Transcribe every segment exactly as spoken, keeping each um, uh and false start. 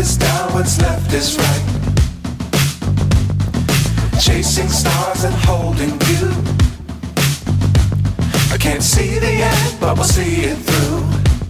is down, what's left is right. Chasing stars and holding you. I can't see the end, but we'll see it through.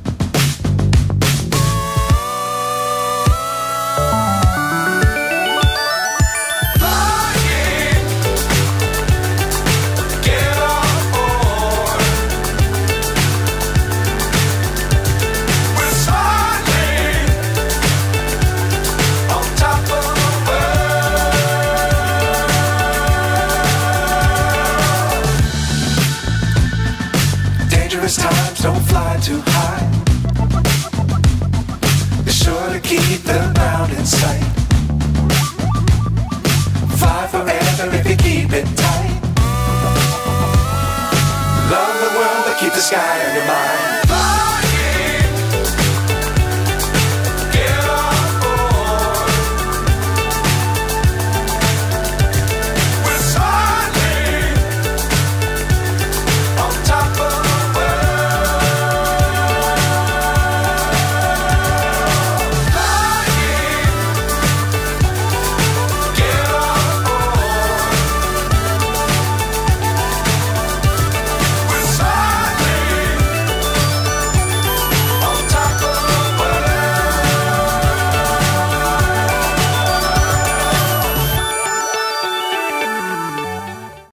Times don't fly too high. Be sure to keep the ground in sight. Fly forever if you keep it tight. Love the world, but keep the sky on your mind.